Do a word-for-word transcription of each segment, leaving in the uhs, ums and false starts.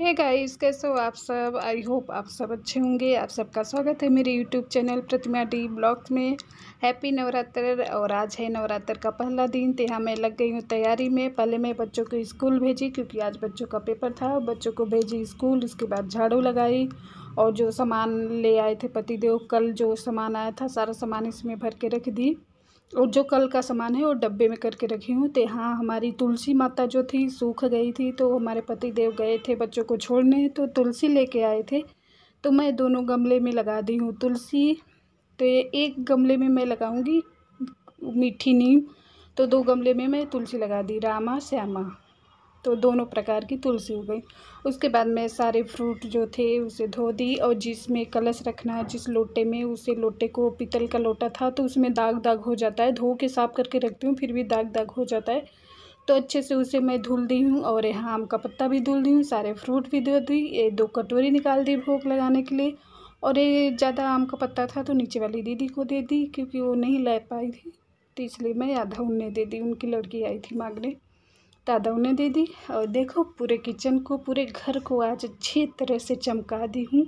Hey guys, कैसे हो आप सब। आई होप आप सब अच्छे होंगे। आप सबका स्वागत है मेरे YouTube channel Pratima D blogs में। हैप्पी नवरात्र। और आज है नवरात्र का पहला दिन, तो यहाँ मैं लग गई हूँ तैयारी में। पहले मैं बच्चों को स्कूल भेजी क्योंकि आज बच्चों का पेपर था। बच्चों को भेजी स्कूल, उसके बाद झाड़ू लगाई और जो सामान ले आए थे पतिदेव, कल जो सामान आया था सारा सामान इसमें भर के रख दी। और जो कल का सामान है वो डब्बे में करके रखी हूँ। तो हाँ, हमारी तुलसी माता जो थी सूख गई थी, तो हमारे पति देव गए थे बच्चों को छोड़ने, तो तुलसी लेके आए थे। तो मैं दोनों गमले में लगा दी हूँ तुलसी। तो ये एक गमले में मैं लगाऊंगी मीठी नीम, तो दो गमले में मैं तुलसी लगा दी, रामा श्यामा। तो दोनों प्रकार की तुलसी हो गई। उसके बाद मैं सारे फ्रूट जो थे उसे धो दी, और जिसमें कलश रखना है जिस लोटे में, उसे लोटे को पीतल का लोटा था तो उसमें दाग दाग हो जाता है। धो के साफ़ करके रखती हूँ फिर भी दाग दाग हो जाता है, तो अच्छे से उसे मैं धुल दी हूँ। और यहाँ आम का पत्ता भी धुल दी हूँ, सारे फ्रूट भी धो दी। ये दो कटोरी निकाल दी भोग लगाने के लिए। और ये ज़्यादा आम का पत्ता था तो नीचे वाली दीदी को दे दी क्योंकि वो नहीं ला पाई थी, तो इसलिए मैं आधा उन्हें दे दी। उनकी लड़की आई थी मांगने, दादा उन्हें दे दी। और देखो पूरे किचन को, पूरे घर को आज अच्छी तरह से चमका दी हूँ।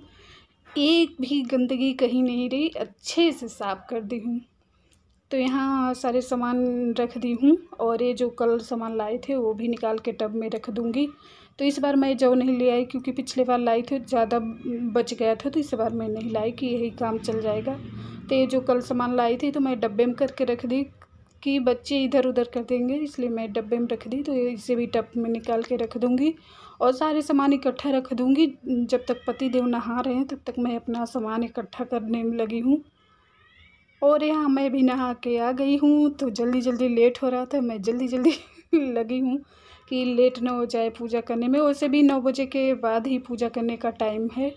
एक भी गंदगी कहीं नहीं रही, अच्छे से साफ़ कर दी हूँ। तो यहाँ सारे सामान रख दी हूँ, और ये जो कल सामान लाए थे वो भी निकाल के टब में रख दूँगी। तो इस बार मैं जौ नहीं ले आई क्योंकि पिछले बार लाई थी ज़्यादा बच गया था, तो इस बार मैं नहीं लाई कि यही काम चल जाएगा। तो ये जो कल सामान लाई थी तो मैं डब्बे में करके रख दी कि बच्चे इधर उधर कर देंगे, इसलिए मैं डब्बे में रख दी। तो इसे भी टब में निकाल के रख दूँगी और सारे सामान इकट्ठा रख दूँगी। जब तक पति देव नहा रहे हैं तब तक मैं अपना सामान इकट्ठा करने में लगी हूँ। और यहाँ मैं भी नहा के आ गई हूँ, तो जल्दी जल्दी लेट हो रहा था, मैं जल्दी जल्दी लगी हूँ कि लेट ना हो जाए पूजा करने में। वैसे भी नौ बजे के बाद ही पूजा करने का टाइम है।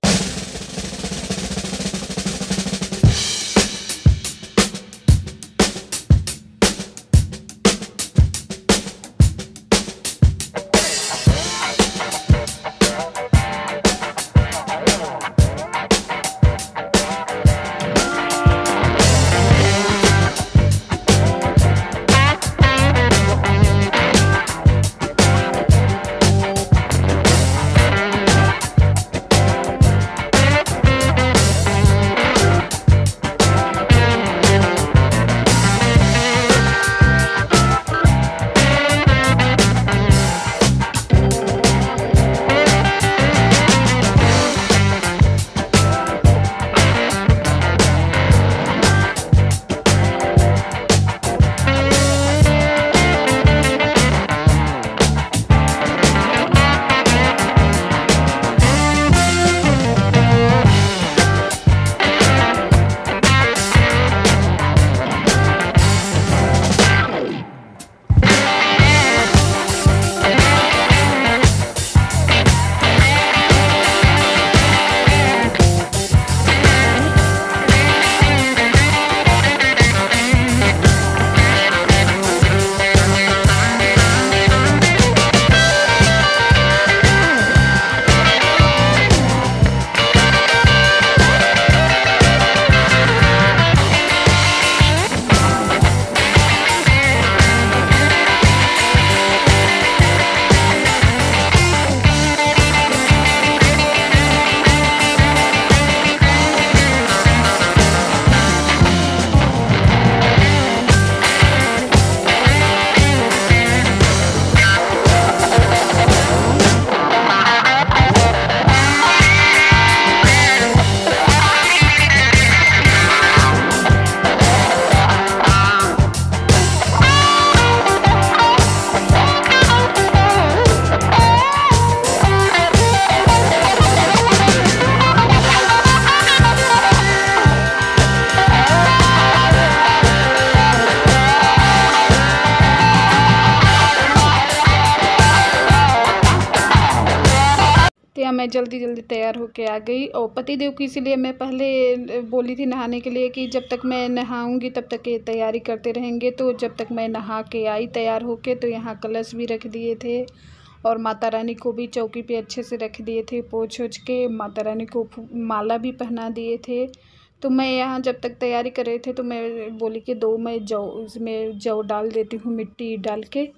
या मैं जल्दी जल्दी तैयार होके आ गई। और पति देव की इसीलिए मैं पहले बोली थी नहाने के लिए कि जब तक मैं नहाऊंगी तब तक ये तैयारी करते रहेंगे। तो जब तक मैं नहा के आई तैयार होके, तो यहाँ कलश भी रख दिए थे और माता रानी को भी चौकी पे अच्छे से रख दिए थे, पोंछ ओछ के। माता रानी को माला भी पहना दिए थे। तो मैं यहाँ जब तक तैयारी कर रहे थे तो मैं बोली कि दो मैं जौ उसमें जौ डाल देती हूँ, मिट्टी डाल के।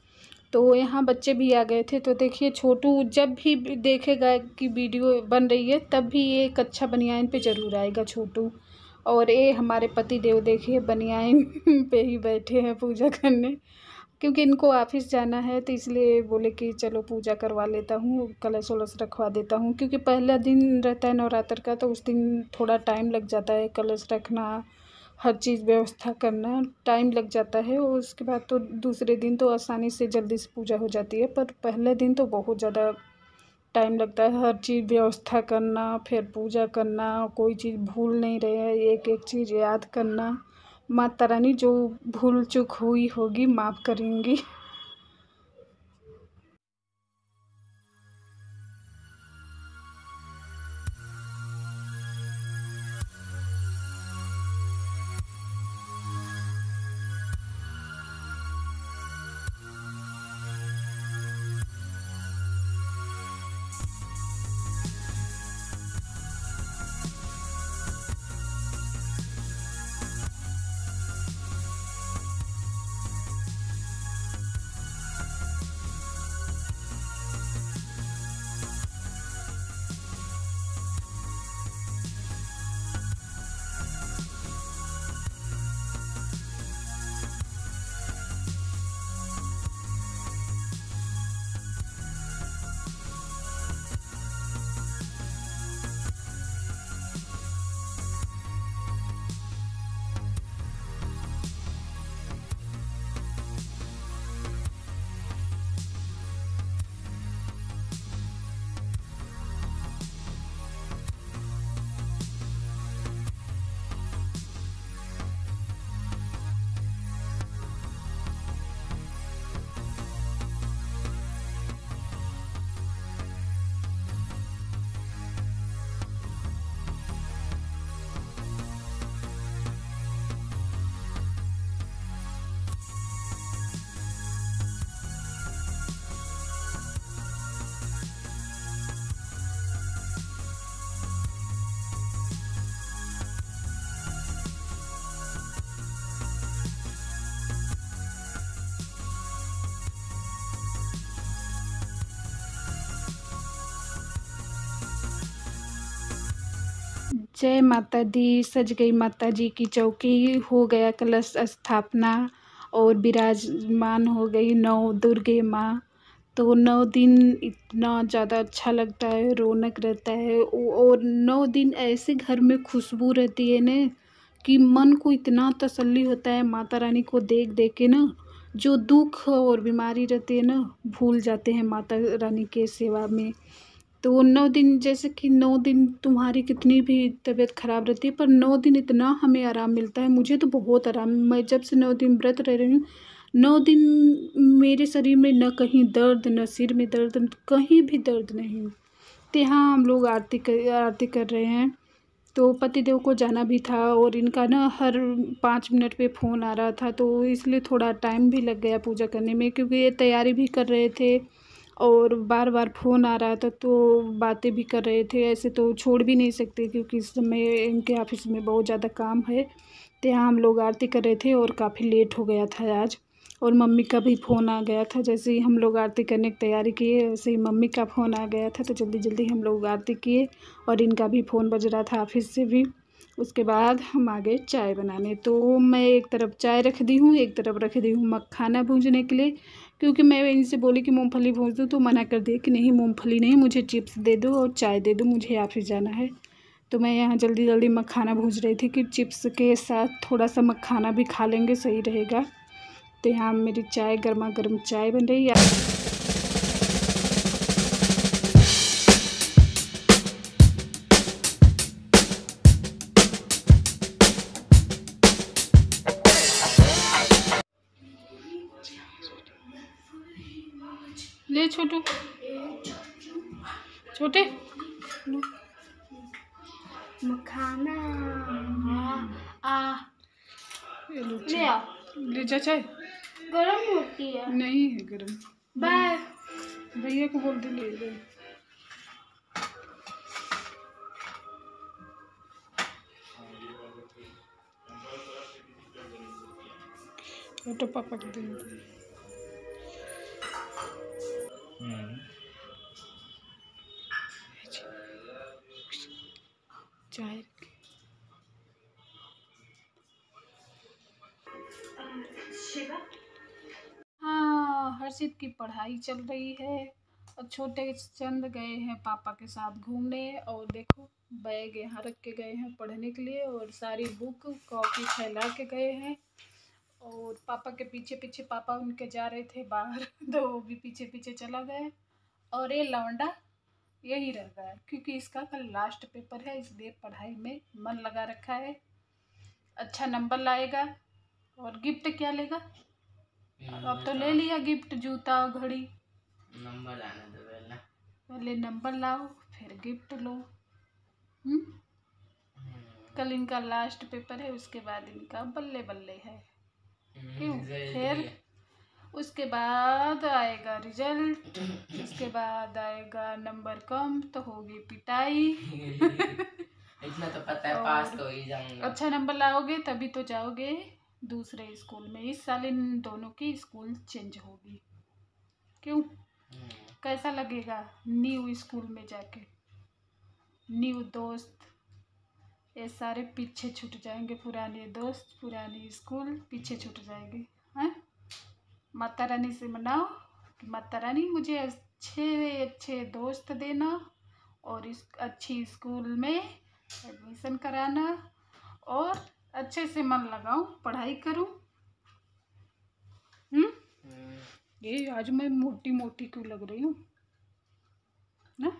तो यहाँ बच्चे भी आ गए थे। तो देखिए छोटू जब भी देखेगा कि वीडियो बन रही है तब भी ये कच्छा बनियान पे ज़रूर आएगा छोटू। और ये हमारे पति देव देखिए बनियान पे ही बैठे हैं पूजा करने, क्योंकि इनको ऑफिस जाना है तो इसलिए बोले कि चलो पूजा करवा लेता हूँ, कलश वलश रखवा देता हूँ। क्योंकि पहला दिन रहता है नवरात्र का तो उस दिन थोड़ा टाइम लग जाता है, कलश रखना, हर चीज़ व्यवस्था करना टाइम लग जाता है। और उसके बाद तो दूसरे दिन तो आसानी से जल्दी से पूजा हो जाती है, पर पहले दिन तो बहुत ज़्यादा टाइम लगता है, हर चीज़ व्यवस्था करना, फिर पूजा करना, कोई चीज़ भूल नहीं रहे, एक एक चीज़ याद करना। माता रानी जो भूल चूक हुई होगी माफ़ करेंगी। जय माता दी। सज गई माता जी की चौकी, हो गया कलश स्थापना और विराजमान हो गई नौ दुर्गे माँ। तो नौ दिन इतना ज़्यादा अच्छा लगता है, रौनक रहता है। और नौ दिन ऐसे घर में खुशबू रहती है ना कि मन को इतना तसल्ली होता है माता रानी को देख देख के ना, जो दुख और बीमारी रहती है ना भूल जाते हैं माता रानी के सेवा में। तो नौ दिन, जैसे कि नौ दिन तुम्हारी कितनी भी तबीयत ख़राब रहती है पर नौ दिन इतना हमें आराम मिलता है। मुझे तो बहुत आराम, मैं जब से नौ दिन व्रत रह रही हूँ, नौ दिन मेरे शरीर में न कहीं दर्द, न सिर में दर्द, कहीं भी दर्द नहीं। तो यहाँ हम लोग आरती कर आरती कर रहे हैं। तो पतिदेव को जाना भी था और इनका ना हर पाँच मिनट पे फ़ोन आ रहा था, तो इसलिए थोड़ा टाइम भी लग गया पूजा करने में, क्योंकि ये तैयारी भी कर रहे थे और बार बार फ़ोन आ रहा था तो बातें भी कर रहे थे। ऐसे तो छोड़ भी नहीं सकते क्योंकि इस समय इनके ऑफिस में बहुत ज़्यादा काम है। तो यहाँ हम लोग आरती कर रहे थे और काफ़ी लेट हो गया था आज। और मम्मी का भी फ़ोन आ गया था, जैसे ही हम लोग आरती करने की तैयारी किए वैसे ही मम्मी का फ़ोन आ गया था, तो जल्दी जल्दी हम लोग आरती किए और इनका भी फ़ोन बज रहा था ऑफिस से भी। उसके बाद हम आ गए चाय बनाने। तो मैं एक तरफ चाय रख दी हूँ, एक तरफ रख दी हूँ मखाना भूनने के लिए, क्योंकि मैं इनसे बोली कि मूंगफली भून दूँ तो मना कर दिए कि नहीं मूंगफली नहीं, मुझे चिप्स दे दो और चाय दे दो, मुझे ऑफिस जाना है। तो मैं यहाँ जल्दी जल्दी मखाना भून रही थी कि चिप्स के साथ थोड़ा सा मखाना भी खा लेंगे, सही रहेगा। तो यहाँ मेरी चाय, गर्मा गर्म चाय बन रही है। ले छोटू, छोटे मखाना आ ले आ, ले जा चाय। गरम होती है। नहीं है गरम, बाय भैया को बोल दे ले ले। तो पापा को दे। हम्म। चाय शिवा हाँ, हर्षित की पढ़ाई चल रही है और छोटे चंद गए हैं पापा के साथ घूमने। और देखो बैग यहाँ रख के गए हैं पढ़ने के लिए और सारी बुक कॉपी फैला के गए हैं। और पापा के पीछे पीछे पापा उनके जा रहे थे बाहर तो वो भी पीछे पीछे चला गए। और ये लौंडा यही रह गया क्योंकि इसका कल लास्ट पेपर है, इसलिए पढ़ाई में मन लगा रखा है। अच्छा नंबर लाएगा। और गिफ्ट क्या लेगा? अब तो ले लिया गिफ्ट, जूता घड़ी। नंबर लाने दो पहले। पहले नंबर लाओ फिर गिफ्ट लो। हम्म कल इनका लास्ट पेपर है, उसके बाद इनका बल्ले बल्ले है। क्यों? फिर उसके बाद आएगा रिजल्ट, उसके बाद आएगा नंबर कम तो होगी पिटाई। इतना तो पता है, पास तो ही जाऊंगा। अच्छा नंबर लाओगे तभी तो जाओगे दूसरे स्कूल में। इस साल इन दोनों की स्कूल चेंज होगी। क्यों? कैसा लगेगा न्यू स्कूल में जाके? न्यू दोस्त, ये सारे पीछे छूट जाएंगे। पुराने दोस्त पुरानी स्कूल पीछे छूट जाएंगे। हैं? माता रानी से मनाओ कि माता रानी मुझे अच्छे अच्छे दोस्त देना और इस अच्छी स्कूल में एडमिशन कराना और अच्छे से मन लगाऊं, पढ़ाई करूं। हम्म ये आज मैं मोटी मोटी क्यों लग रही हूँ ना?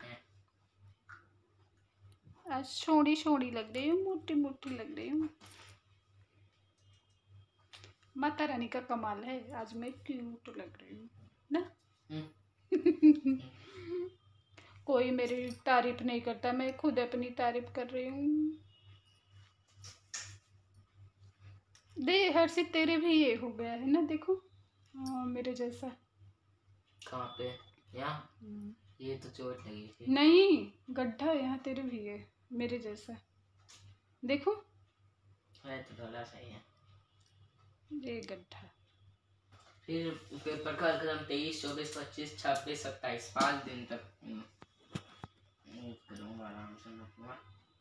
आज छोड़ी छोड़ी लग रही हूँ, मोटी मोटी लग रही हूँ। माता रानी का कमाल है, आज मैं क्यूट लग रही हूँ ना। कोई मेरी तारीफ नहीं करता, मैं खुद अपनी तारीफ कर रही हूँ। दे हर्षित तेरे भी ये हो गया है ना, देखो। हाँ मेरे जैसा। कहाँ पे? यहाँ? ये तो चोट लगी थी। नहीं, गड्ढा यहाँ तेरे भी है मेरे जैसा, देखो। है तो थोड़ा सही है। ये गड्ढा। फिर पेपर का कदम तेईस चौबीस पच्चीस छब्बीस सत्ताईस पाँच दिन तक करूँगा आराम से मैं पूरा।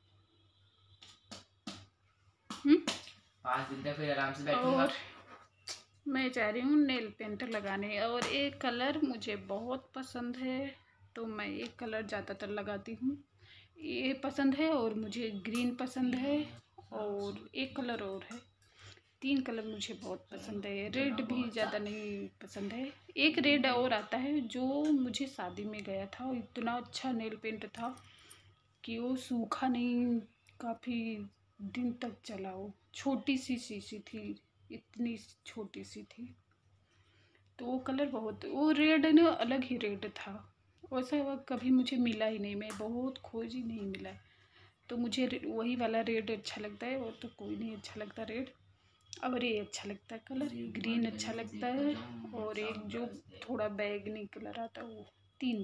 पाँच दिन तक फिर आराम से बैठूंगा। और मैं चाह रही हूँ नेल पेंट लगाने, और एक कलर मुझे बहुत पसंद है तो मैं एक कलर ज़्यादातर लगाती हूँ। ये पसंद है और मुझे ग्रीन पसंद है और एक कलर और है। तीन कलर मुझे बहुत पसंद है। रेड भी ज़्यादा नहीं पसंद है। एक रेड और आता है जो मुझे शादी में गया था और इतना अच्छा नेल पेंट था कि वो सूखा नहीं, काफ़ी दिन तक चला। वो छोटी सी शीशी थी, इतनी छोटी सी थी, तो वो कलर बहुत, वो रेड ना अलग ही रेड था। वैसा वो कभी मुझे मिला ही नहीं, मैं बहुत खोजी नहीं मिला। तो मुझे वही वाला रेड अच्छा लगता है, और तो कोई नहीं अच्छा लगता रेड। और ये अच्छा लगता है कलर, ग्रीन अच्छा लगता है, और एक जो थोड़ा बैगनी कलर आता है वो। तीन।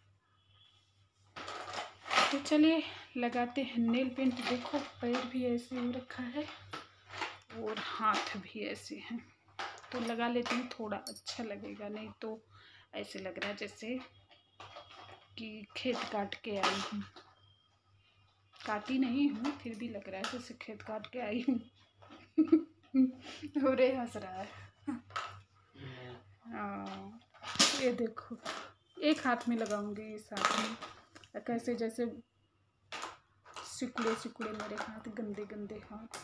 तो चलिए लगाते हैं नेल पेंट। देखो पैर भी ऐसे हो रखा है और हाथ भी ऐसे हैं, तो लगा लेती हूँ, थोड़ा अच्छा लगेगा। नहीं तो ऐसे लग रहा है जैसे कि खेत काट के आई हूँ। काटी नहीं हूँ, फिर भी लग रहा है जैसे खेत काट के आई हूँ। और ये हंस रहा है। हाँ ये देखो, एक हाथ में लगाऊंगी, इस हाथ में कैसे जैसे सिकुड़े सिकुड़े मेरे हाथ, गंदे गंदे हाथ।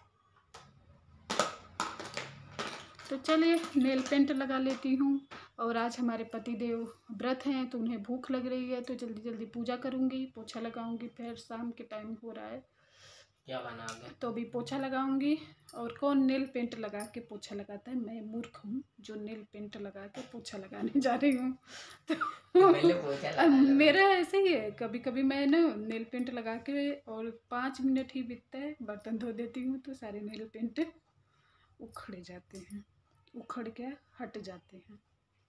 तो चलिए नेल पेंट लगा लेती हूँ। और आज हमारे पति देव व्रत हैं तो उन्हें भूख लग रही है, तो जल्दी जल्दी पूजा करूँगी, पोछा लगाऊंगी। फिर शाम के टाइम हो रहा है, क्या बनाओगे? तो भी पोछा लगाऊंगी। और कौन नेल पेंट लगा के पोछा लगाता है? मैं मूर्ख हूँ जो नेल पेंट लगा के पोछा लगाने जा रही हूँ। तो मेरा ऐसे ही है, कभी कभी मैं ना नेल पेंट लगा के और पाँच मिनट ही बीतता है, बर्तन धो देती हूँ तो सारे नेल पेंट उखड़ जाते हैं, उखड़ के हट जाते हैं।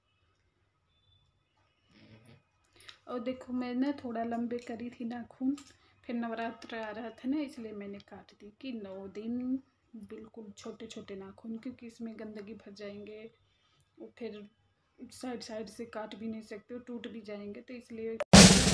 और देखो मैं ना थोड़ा लंबे करी थी नाखून, फिर नवरात्र आ रहा था ना, इसलिए मैंने काट दी कि नौ दिन बिल्कुल छोटे छोटे नाखून, क्योंकि इसमें गंदगी भर जाएंगे और फिर साइड साइड से काट भी नहीं सकते हो, टूट भी जाएंगे, तो इसलिए